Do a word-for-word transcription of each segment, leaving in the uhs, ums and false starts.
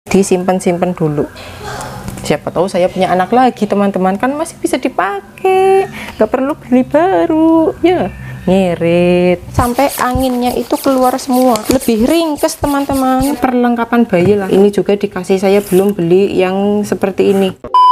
disimpan-simpan dulu. Siapa tahu saya punya anak lagi teman-teman, kan masih bisa dipakai, nggak perlu beli baru ya. Ngirit sampai anginnya itu keluar semua, lebih ringkes teman-teman. Perlengkapan bayi lah. Ini juga dikasih, saya belum beli yang seperti ini.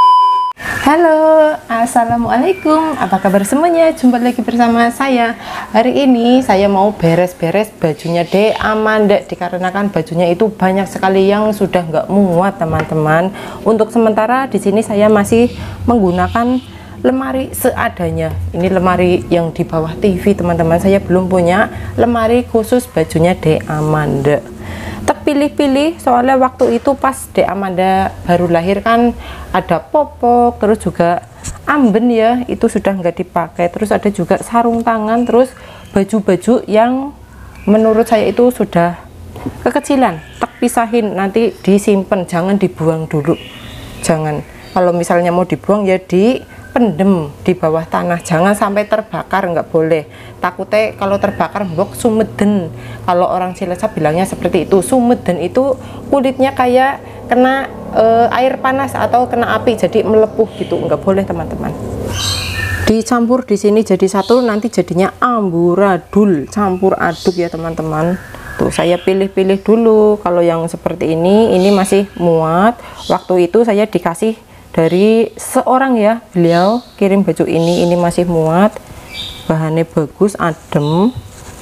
Halo, assalamualaikum, apa kabar semuanya? Jumpa lagi bersama saya. Hari ini saya mau beres-beres bajunya Dek Amanda, dikarenakan bajunya itu banyak sekali yang sudah nggak muat teman-teman. Untuk sementara di sini saya masih menggunakan lemari seadanya. Ini lemari yang di bawah T V teman-teman. Saya belum punya lemari khusus bajunya Dek Amanda. Terpilih-pilih soalnya waktu itu pas Dek Amanda baru lahir kan ada popok, terus juga amben ya, itu sudah nggak dipakai. Terus ada juga sarung tangan, terus baju-baju yang menurut saya itu sudah kekecilan, tak pisahin, nanti disimpan, jangan dibuang dulu. Jangan, kalau misalnya mau dibuang ya di pendem di bawah tanah, jangan sampai terbakar, nggak boleh. Takutnya kalau terbakar mbok sumeden, kalau orang Cilacap bilangnya seperti itu. Sumeden itu kulitnya kayak kena e, air panas atau kena api jadi melepuh gitu, nggak boleh teman-teman. Dicampur di sini jadi satu, nanti jadinya amburadul, campur aduk ya teman-teman. Tuh saya pilih-pilih dulu. Kalau yang seperti ini ini masih muat. Waktu itu saya dikasih dari seorang ya, beliau kirim baju ini, ini masih muat, bahannya bagus, adem.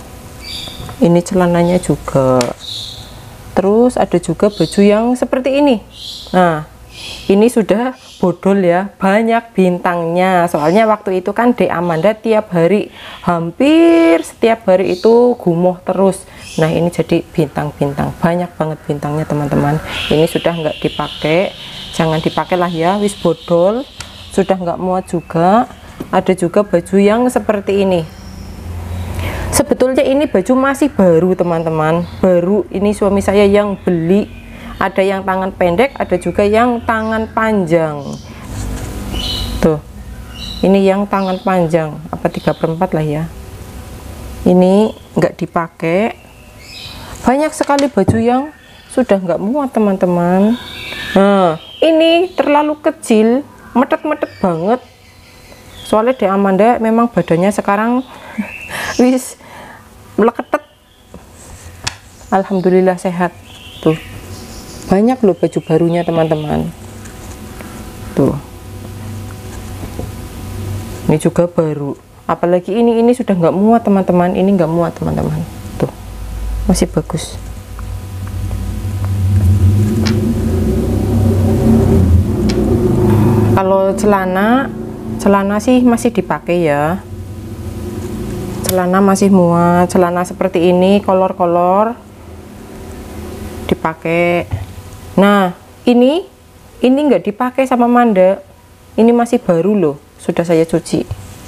Ini celananya juga. Terus ada juga baju yang seperti ini. Nah, ini sudah bodol ya, banyak bintangnya. Soalnya waktu itu kan Dek Amanda tiap hari, hampir setiap hari itu gumoh terus. Nah, ini jadi bintang-bintang, banyak banget bintangnya teman-teman. Ini sudah nggak dipakai, jangan dipakai lah ya, wis bodol, sudah nggak muat juga. Ada juga baju yang seperti ini. Sebetulnya ini baju masih baru teman-teman, baru. Ini suami saya yang beli. Ada yang tangan pendek, ada juga yang tangan panjang. Tuh, ini yang tangan panjang, apa tiga per empat lah ya. Ini nggak dipakai. Banyak sekali baju yang sudah nggak muat teman-teman. Nah, ini terlalu kecil, metet-metet banget. Soalnya Dek Amanda memang badannya sekarang wis meleketet. Alhamdulillah sehat. Tuh, banyak loh baju barunya teman-teman. Tuh, ini juga baru. Apalagi ini ini sudah nggak muat teman-teman. Ini nggak muat teman-teman. Tuh, masih bagus. Kalau celana, celana sih masih dipakai ya. Celana masih muat, celana seperti ini, kolor-kolor dipakai. Nah, ini, ini nggak dipakai sama Manda. Ini masih baru loh, sudah saya cuci.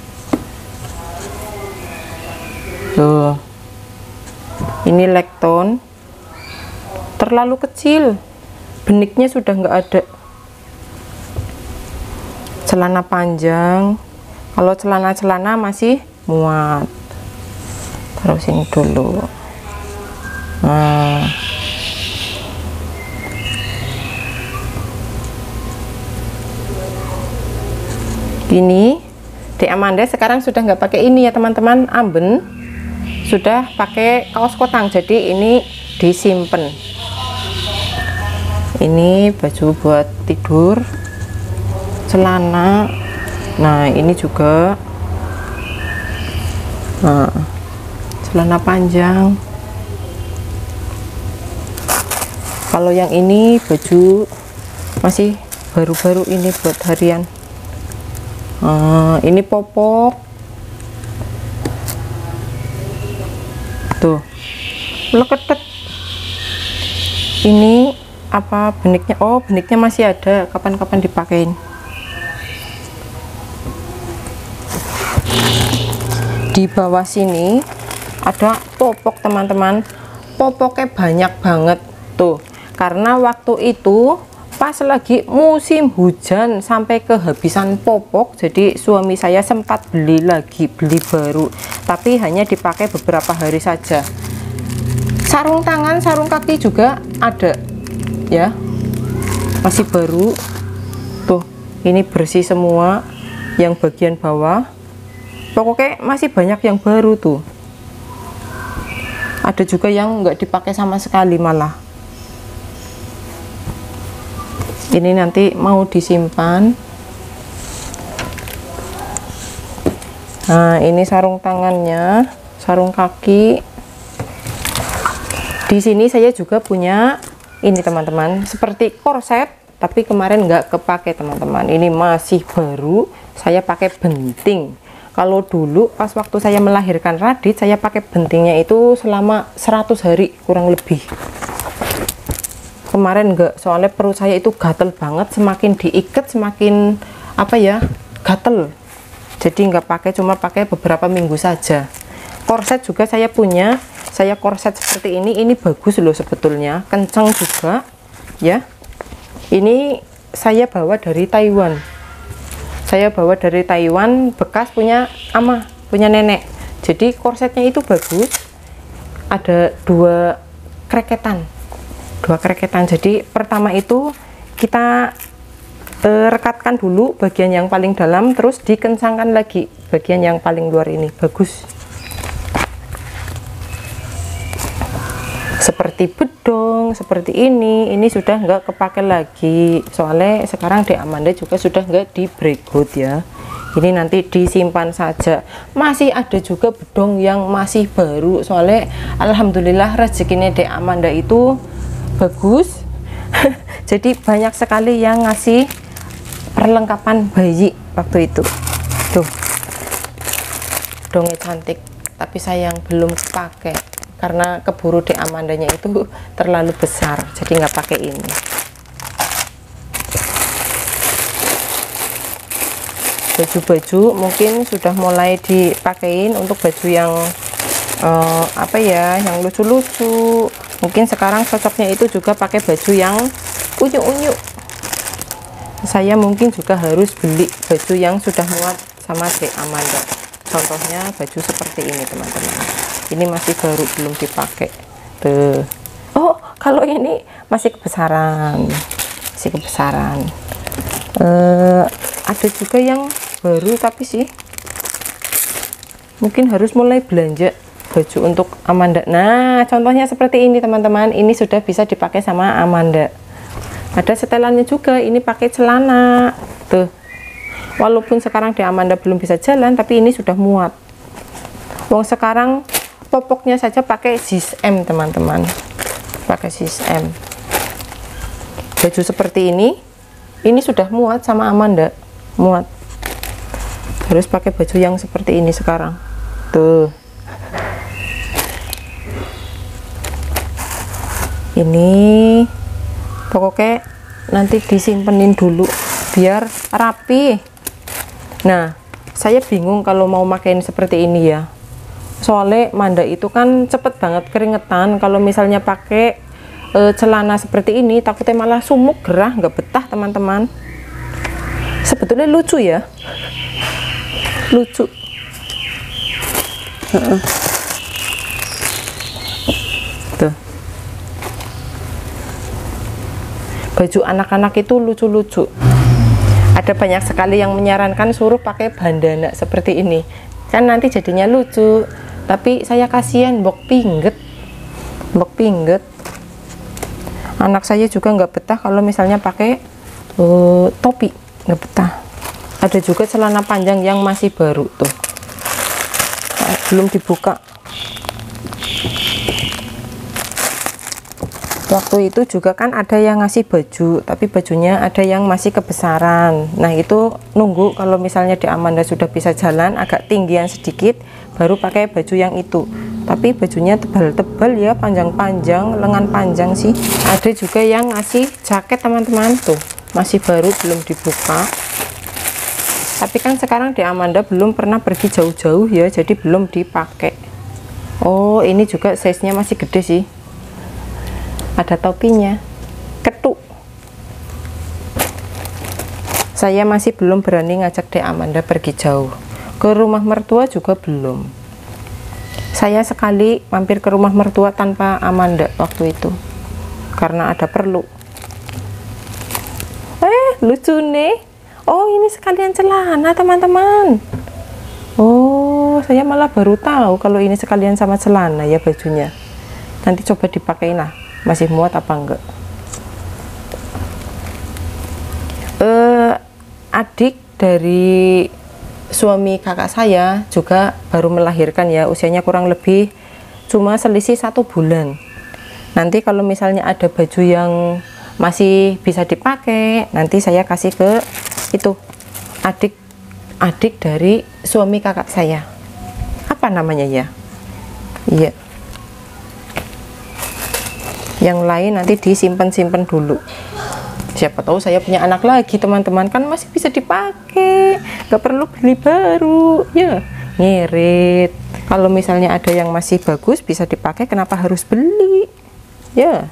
Tuh, ini leg tone, terlalu kecil, beniknya sudah nggak ada. Celana panjang, kalau celana-celana masih muat. Taruh sini dulu. Nah, ini Dek Amanda sekarang sudah nggak pakai ini ya teman-teman, amben, sudah pakai kaos kotang, jadi ini disimpan. Ini baju buat tidur, celana. Nah, ini juga, nah, celana panjang. Kalau yang ini baju masih baru-baru, ini buat harian. Nah, ini popok. Tuh, leketet. Ini apa beniknya? Oh, beniknya masih ada, kapan-kapan dipakein. Di bawah sini ada popok teman-teman, popoknya banyak banget tuh, karena waktu itu pas lagi musim hujan sampai kehabisan popok, jadi suami saya sempat beli lagi, beli baru, tapi hanya dipakai beberapa hari saja. Sarung tangan, sarung kaki juga ada ya, masih baru tuh, ini bersih semua yang bagian bawah, pokoknya masih banyak yang baru tuh. Ada juga yang nggak dipakai sama sekali malah. Ini nanti mau disimpan. Nah, ini sarung tangannya, sarung kaki. Di sini saya juga punya ini teman-teman, seperti korset, tapi kemarin nggak kepake teman-teman. Ini masih baru, saya pakai benting. Kalau dulu pas waktu saya melahirkan Radit, saya pakai bentingnya itu selama seratus hari kurang lebih. Kemarin nggak, soalnya perut saya itu gatel banget, semakin diikat semakin apa ya, gatel. Jadi nggak pakai, cuma pakai beberapa minggu saja. Korset juga saya punya, saya korset seperti ini, ini bagus loh sebetulnya, kencang juga ya. Ini saya bawa dari Taiwan, saya bawa dari Taiwan, bekas punya ama, punya nenek. Jadi korsetnya itu bagus, ada dua kreketan, dua kreketan. Jadi pertama itu kita e, rekatkan dulu bagian yang paling dalam, terus dikencangkan lagi bagian yang paling luar ini, bagus. Seperti bedong seperti ini, ini sudah nggak kepake lagi, soalnya sekarang di Amanda juga sudah nggak di breakwood ya. Ini nanti disimpan saja. Masih ada juga bedong yang masih baru, soalnya alhamdulillah rezekinya di Amanda itu bagus. Jadi banyak sekali yang ngasih perlengkapan bayi waktu itu. Tuh, bedongnya cantik, tapi sayang belum kepake karena keburu di Amandanya itu terlalu besar, jadi nggak pakai ini. Baju-baju mungkin sudah mulai dipakein untuk baju yang uh, apa ya, yang lucu-lucu. Mungkin sekarang cocoknya itu juga pakai baju yang unyu-unyu. Saya mungkin juga harus beli baju yang sudah muat sama Dek Amanda. Contohnya baju seperti ini teman-teman. Ini masih baru, belum dipakai tuh. Oh, kalau ini masih kebesaran, masih kebesaran. Uh, ada juga yang baru, tapi sih mungkin harus mulai belanja baju untuk Amanda. Nah, contohnya seperti ini teman-teman. Ini sudah bisa dipakai sama Amanda. Ada setelannya juga, ini pakai celana tuh. Walaupun sekarang di Amanda belum bisa jalan, tapi ini sudah muat. Wong sekarang popoknya saja pakai sis M teman-teman, pakai sis M. Baju seperti ini, ini sudah muat sama Amanda, muat. Harus pakai baju yang seperti ini sekarang, tuh. Ini pokoknya nanti disimpenin dulu biar rapi. Nah, saya bingung kalau mau makain seperti ini ya. Soalnya Manda itu kan cepet banget keringetan. Kalau misalnya pakai e, celana seperti ini, takutnya malah sumuk, gerah, nggak betah teman-teman. Sebetulnya lucu ya, lucu. Tuh, baju anak-anak itu lucu-lucu. Ada banyak sekali yang menyarankan suruh pakai bandana seperti ini, kan nanti jadinya lucu. Tapi saya kasihan bok pingget, bok pingget. Anak saya juga nggak betah kalau misalnya pakai uh, topi, nggak betah. Ada juga celana panjang yang masih baru tuh, nah, belum dibuka. Waktu itu juga kan ada yang ngasih baju, tapi bajunya ada yang masih kebesaran. Nah, itu nunggu kalau misalnya di Amanda sudah bisa jalan agak tinggian sedikit, baru pakai baju yang itu. Tapi bajunya tebal-tebal ya, panjang-panjang, lengan panjang sih. Ada juga yang ngasih jaket teman-teman, tuh masih baru, belum dibuka. Tapi kan sekarang di Amanda belum pernah pergi jauh-jauh ya, jadi belum dipakai. Oh, ini juga size-nya masih gede sih. Ada topinya, ketuk. Saya masih belum berani ngajak Dek Amanda pergi jauh. Ke rumah mertua juga belum. Saya sekali mampir ke rumah mertua tanpa Amanda waktu itu, karena ada perlu. lucu nih. Oh, ini sekalian celana teman-teman. Oh, saya malah baru tahu kalau ini sekalian sama celana ya bajunya. Nanti coba dipakai lah, masih muat apa enggak. Eh, adik dari suami kakak saya juga baru melahirkan ya, usianya kurang lebih cuma selisih satu bulan. Nanti kalau misalnya ada baju yang masih bisa dipakai, nanti saya kasih ke itu adik adik dari suami kakak saya. Apa namanya ya? Iya. Yang lain nanti disimpan-simpan dulu. Siapa tahu saya punya anak lagi teman-teman, kan masih bisa dipakai, nggak perlu beli baru ya, ngirit. Kalau misalnya ada yang masih bagus bisa dipakai, kenapa harus beli ya.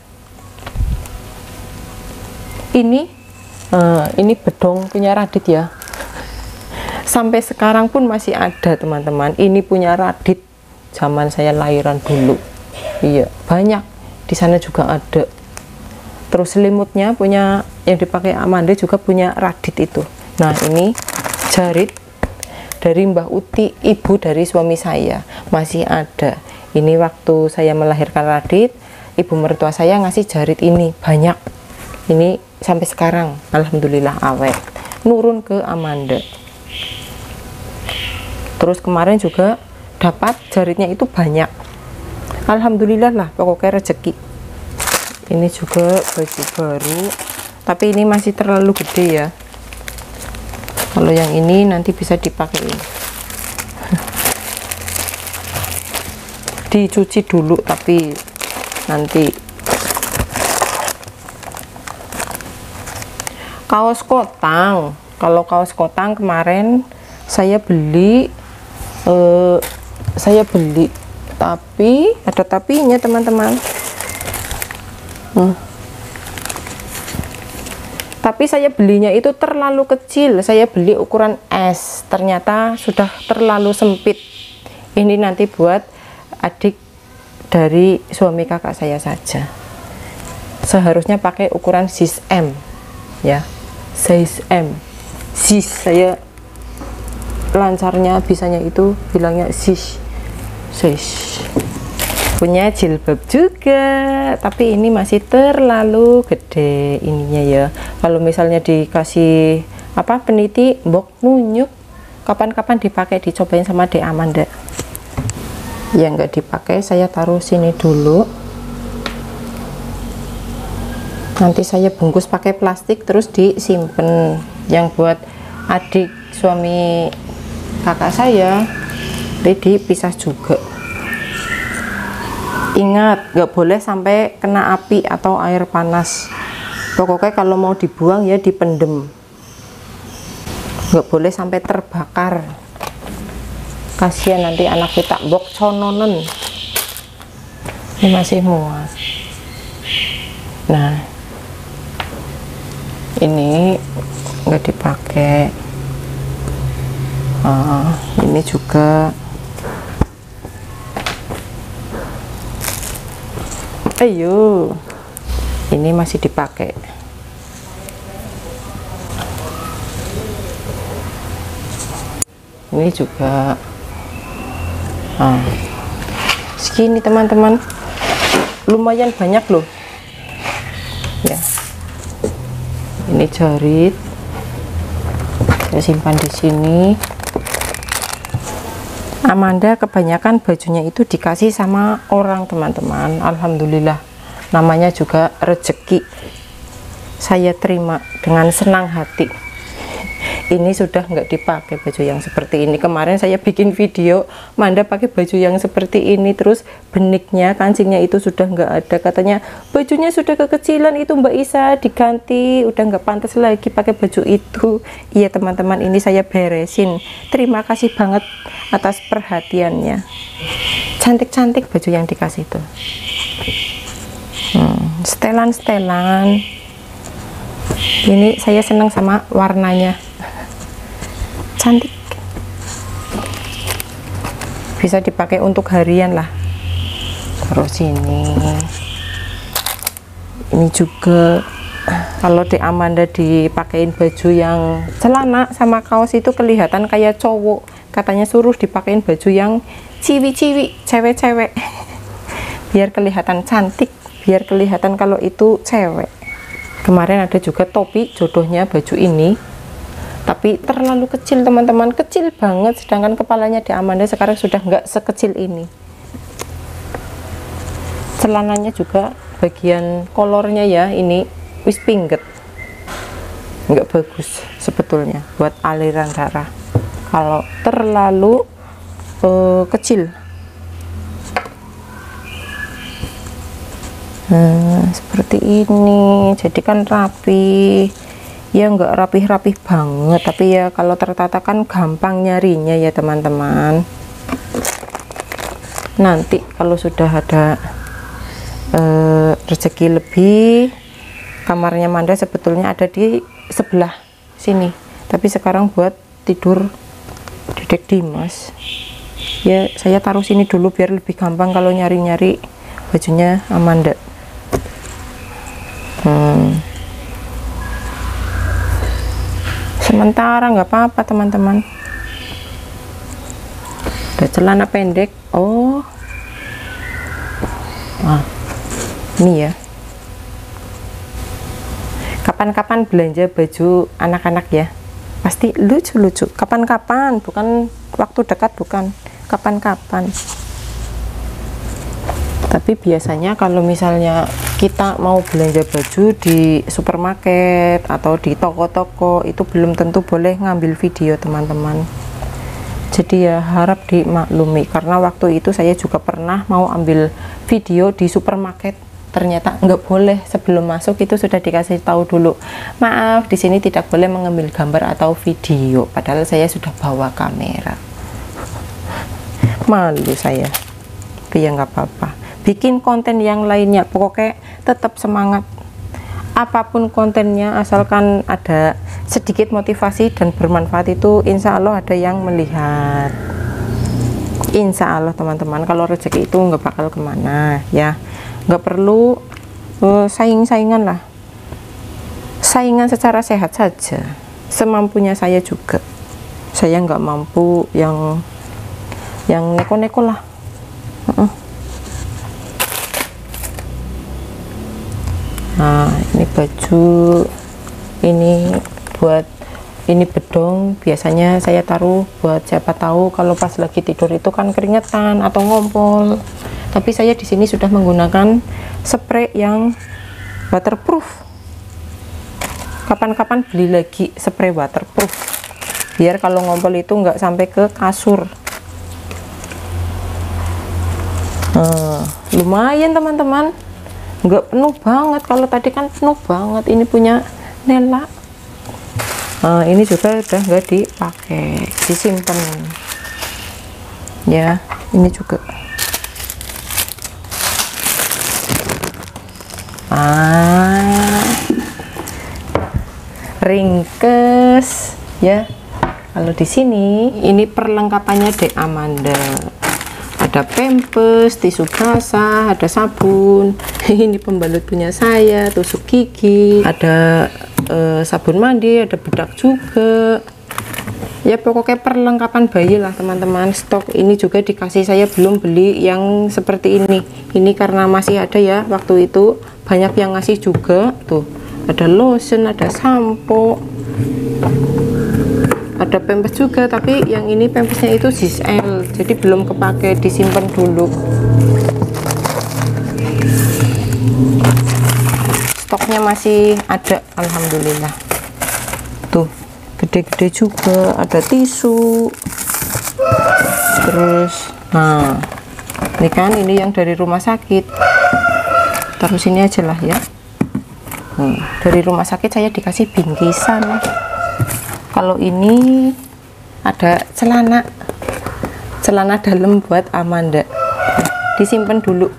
Ini uh, ini bedong punya Radit ya, sampai sekarang pun masih ada teman-teman. Ini punya Radit zaman saya lahiran dulu. Iya, banyak di sana juga ada. Terus selimutnya punya yang dipakai Amanda juga punya Radit itu. Nah, ini jarit dari Mbah Uti, ibu dari suami saya, masih ada. Ini waktu saya melahirkan Radit, ibu mertua saya ngasih jarit ini banyak. Ini sampai sekarang alhamdulillah awet, nurun ke Amanda. Terus kemarin juga dapat jaritnya itu banyak, alhamdulillah lah, pokoknya rezeki. Ini juga baju baru, tapi ini masih terlalu gede ya. Kalau yang ini nanti bisa dipakai, dicuci dulu, tapi nanti. Kaos kotang, kalau kaos kotang kemarin saya beli, eh, saya beli, tapi ada tapinya teman-teman. Hmm. Tapi saya belinya itu terlalu kecil, saya beli ukuran S, ternyata sudah terlalu sempit. Ini nanti buat adik dari suami kakak saya saja. Seharusnya pakai ukuran size M ya, size M. Size saya lancarnya bisanya itu bilangnya size. Size. Punya jilbab juga, tapi ini masih terlalu gede ininya ya. Kalau misalnya dikasih apa peniti mbok nunyuk, kapan-kapan dipakai, dicobain sama Dek Amanda. Yang nggak dipakai saya taruh sini dulu, nanti saya bungkus pakai plastik terus disimpan. Yang buat adik suami kakak saya dipisah juga. Ingat, nggak boleh sampai kena api atau air panas. Pokoknya kalau mau dibuang ya dipendem, nggak boleh sampai terbakar. Kasihan nanti anak kita bok cononen. Ini masih muat. Nah, ini nggak dipakai. Ah, ini juga. Ayo, ini masih dipakai. Ini juga. Ah, segini teman-teman, lumayan banyak loh. Ya, ini jarit. Saya simpan di sini. Amanda kebanyakan bajunya itu dikasih sama orang teman-teman, alhamdulillah, namanya juga rezeki, saya terima dengan senang hati. Ini sudah nggak dipakai baju yang seperti ini. Kemarin saya bikin video Amanda pakai baju yang seperti ini, terus beniknya, kancingnya itu sudah nggak ada, katanya bajunya sudah kekecilan itu Mbak Isa, diganti, udah nggak pantas lagi pakai baju itu. Iya teman-teman, ini saya beresin. Terima kasih banget atas perhatiannya. Cantik-cantik baju yang dikasih itu. hmm, Setelan-setelan. Ini saya senang sama warnanya, cantik, bisa dipakai untuk harian lah. Taruh sini. Ini juga Kalau di Amanda dipakein baju yang celana sama kaos itu kelihatan kayak cowok. Katanya suruh dipakein baju yang ciwi-ciwi, cewek-cewek. Biar kelihatan cantik, biar kelihatan kalau itu cewek. Kemarin ada juga topi jodohnya baju ini, tapi terlalu kecil teman-teman, kecil banget. Sedangkan kepalanya di Amanda sekarang sudah nggak sekecil ini. Celananya juga bagian kolornya ya, ini wis pingget, nggak bagus sebetulnya buat aliran darah kalau terlalu uh, kecil. Nah, seperti ini, jadi kan rapi ya, nggak rapih-rapih banget, tapi ya kalau tertata kan gampang nyarinya ya teman-teman. Nanti kalau sudah ada uh, rezeki lebih, kamarnya Manda sebetulnya ada di sebelah sini, tapi sekarang buat tidur Dedek Dimas ya, saya taruh sini dulu biar lebih gampang kalau nyari-nyari bajunya Amanda. hmm. Sementara nggak apa-apa teman-teman. Ada celana pendek. Oh, ah, ini ya, kapan-kapan belanja baju anak-anak ya, pasti lucu-lucu. Kapan-kapan, bukan waktu dekat, bukan kapan-kapan. Tapi biasanya kalau misalnya kita mau belanja baju di supermarket atau di toko-toko, itu belum tentu boleh ngambil video teman-teman. Jadi ya harap dimaklumi, karena waktu itu saya juga pernah mau ambil video di supermarket, ternyata nggak boleh. Sebelum masuk itu sudah dikasih tahu dulu, maaf di sini tidak boleh mengambil gambar atau video, padahal saya sudah bawa kamera. Malu saya, tapi ya nggak apa-apa, bikin konten yang lainnya, pokoknya tetap semangat. Apapun kontennya, asalkan ada sedikit motivasi dan bermanfaat, itu insya Allah ada yang melihat. Insya Allah teman-teman, kalau rezeki itu nggak bakal kemana ya, nggak perlu uh, saing-saingan lah. Saingan secara sehat saja, semampunya saya juga. Saya nggak mampu yang yang neko-neko lah. uh -uh. Nah, ini baju, ini buat, ini bedong biasanya saya taruh buat siapa tahu kalau pas lagi tidur itu kan keringetan atau ngompol. Tapi saya di sini sudah menggunakan spray yang waterproof. Kapan-kapan beli lagi spray waterproof, biar kalau ngompol itu nggak sampai ke kasur. Nah, lumayan teman-teman, nggak penuh banget. Kalau tadi kan penuh banget, ini punya Nela. Nah, ini juga udah nggak dipakai, disimpan ya. Ini juga ah ringkes ya. Kalau di sini ini perlengkapannya Dek Amanda. Ada pampers, tisu basah, ada sabun. Ini pembalut punya saya, tusuk gigi, ada eh, sabun mandi, ada bedak juga. Ya pokoknya perlengkapan bayi lah teman-teman. Stok ini juga dikasih, saya belum beli yang seperti ini. Ini karena masih ada ya, waktu itu banyak yang ngasih juga. Tuh, ada lotion, ada sampo, ada pampers juga, tapi yang ini pampersnya itu size L, jadi belum kepake, disimpan dulu. Stoknya masih ada, alhamdulillah. Tuh, gede-gede juga, ada tisu. Terus, nah, ini kan ini yang dari rumah sakit. Taruh sini aja lah ya. Hmm, dari rumah sakit saya dikasih bingkisan. Kalau ini ada celana, celana dalam buat Amanda, disimpan dulu.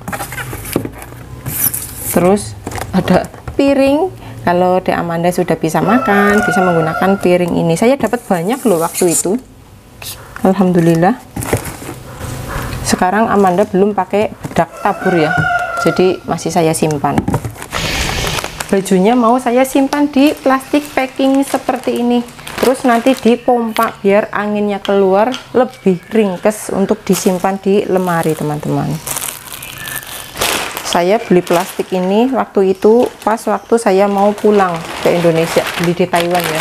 Terus ada piring, kalau Dek Amanda sudah bisa makan, bisa menggunakan piring ini. Saya dapat banyak loh waktu itu, alhamdulillah. Sekarang Amanda belum pakai bedak tabur ya, jadi masih saya simpan. bajunya mau saya simpan di plastik packing seperti ini, terus nanti dipompa biar anginnya keluar, lebih ringkes untuk disimpan di lemari teman-teman. Saya beli plastik ini waktu itu pas waktu saya mau pulang ke Indonesia, beli di Taiwan ya.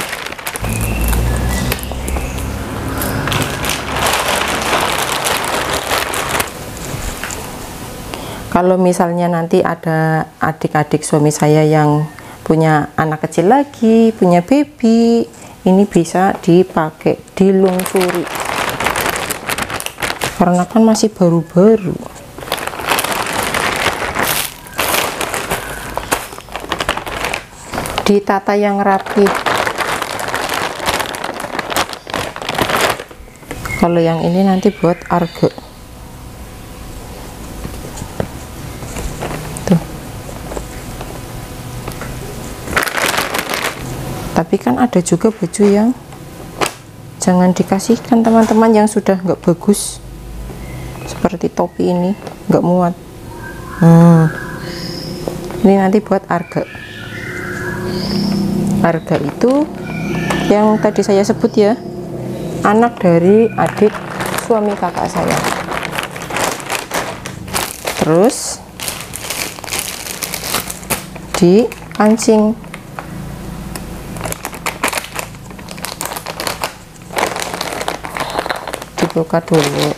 Kalau misalnya nanti ada adik-adik suami saya yang punya anak kecil lagi, punya baby, ini bisa dipakai, dilungsuri. Karena kan masih baru-baru. Ditata yang rapi. Kalau yang ini nanti buat arge. Tapi kan ada juga baju yang jangan dikasihkan teman-teman, yang sudah nggak bagus, seperti topi ini nggak muat. hmm. Ini nanti buat arga. Arga itu yang tadi saya sebut ya, anak dari adik suami kakak saya. Terus dipancing. Buka dulu.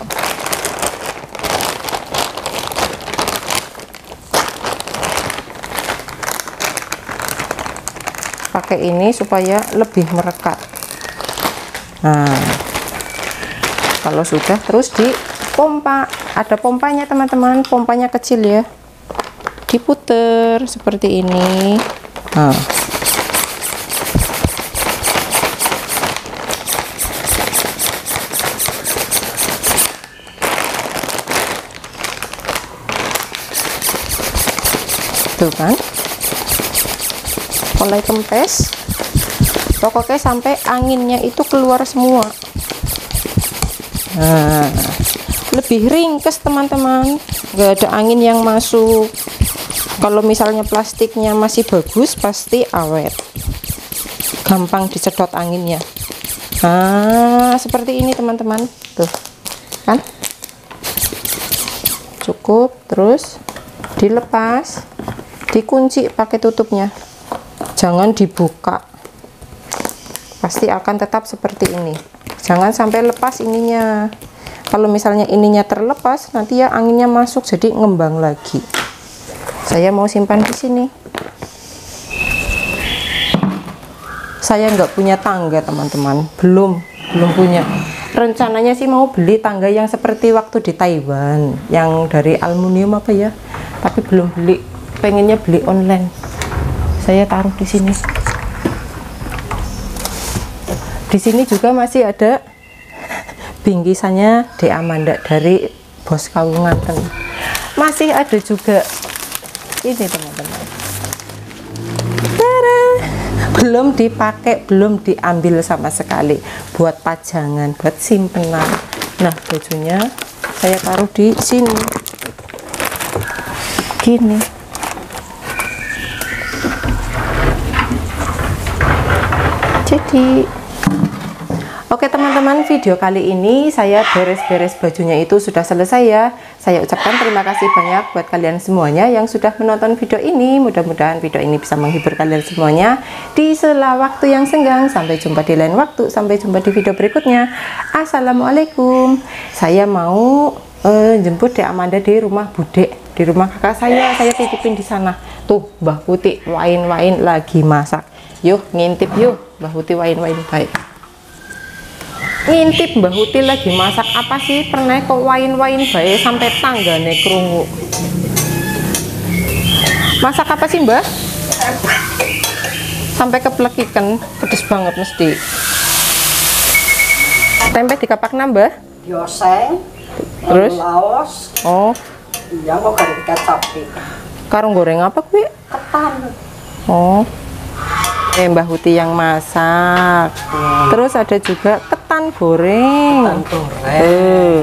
Pakai ini supaya lebih merekat. Nah, kalau sudah terus dipompa. Ada pompanya teman-teman, pompanya kecil ya. Diputer seperti ini. Nah, tuh kan, mulai kempes, pokoknya sampai anginnya itu keluar semua. Nah, lebih ringkes teman-teman, nggak ada angin yang masuk. Kalau misalnya plastiknya masih bagus, pasti awet, gampang disedot anginnya. Nah, seperti ini teman-teman, tuh kan, cukup. Terus dilepas, dikunci pakai tutupnya, jangan dibuka, pasti akan tetap seperti ini. Jangan sampai lepas ininya. Kalau misalnya ininya terlepas, nanti ya anginnya masuk jadi ngembang lagi. Saya mau simpan di sini. Saya nggak punya tangga teman-teman, belum belum punya. Rencananya sih mau beli tangga yang seperti waktu di Taiwan, yang dari aluminium apa ya, tapi belum beli. Pengennya beli online. Saya taruh di sini. Di sini juga masih ada bingkisannya De Amanda dari Bos Kawunganten. Masih ada juga ini teman-teman. Belum dipakai, belum diambil sama sekali. Buat pajangan, buat simpenan. Nah, bajunya saya taruh di sini. Gini. Jadi, oke teman-teman, video kali ini saya beres-beres bajunya itu sudah selesai ya. Saya ucapkan terima kasih banyak buat kalian semuanya yang sudah menonton video ini. Mudah-mudahan video ini bisa menghibur kalian semuanya di sela waktu yang senggang. Sampai jumpa di lain waktu, sampai jumpa di video berikutnya. Assalamualaikum. Saya mau uh, jemput De Amanda di rumah Bude, di rumah kakak saya. Saya titipin di sana. Tuh Mbah Putih wain-wain lagi masak. Yuk ngintip yuk, Mbah Huti wain-wain baik. Ngintip Mbah Huti lagi masak apa sih? Pernah kok wain-wain baik sampai tanggane krungu. Masak apa sih Mbah? Sampai keplekikan, pedes banget mesti. Tempe dikapak nambah? Dioseng. Terus? Laos. Oh. Iya, kok goreng kecap. Karo goreng apa kuwi? Ketan. Oh. Eh, Mbah Huti yang masak. Hmm. Terus ada juga ketan goreng. Ketan goreng.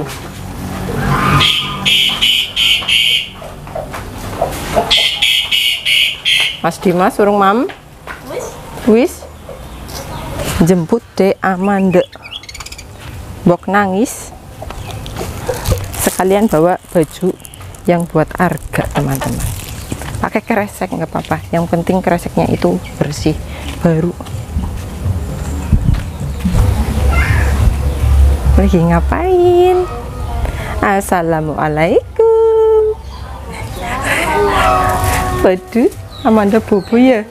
Uh. Mas Dimas urung mam. Wis. Jemput Dek Amanda. Mbok nangis. Sekalian bawa baju yang buat Arga, teman-teman. Pakai kresek nggak apa-apa. Yang penting kreseknya itu bersih, baru. Lagi ngapain? Assalamualaikum. Waduh, Amanda bobo ya?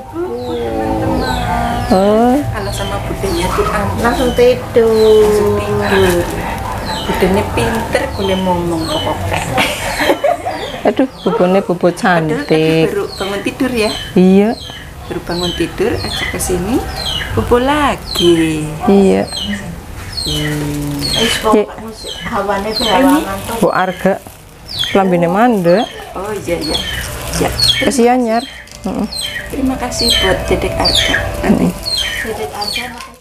Oh, Kalau sama budenya tuh Langsung tidur. tidur. Budenya pinter, boleh ngomong pokoknya. aduh, bobone bobo Padahal tadi cantik. baru bangun tidur ya. Iya, Baru bangun tidur, ajak ke sini, bobo lagi. iya. Wis kok hawane berawangan tuh. Bu Arga, lambene manda. Oh iya iya. Ya, Kesian nyar. Heeh. terima kasih buat Dedek Arga. Nanti Dedek aja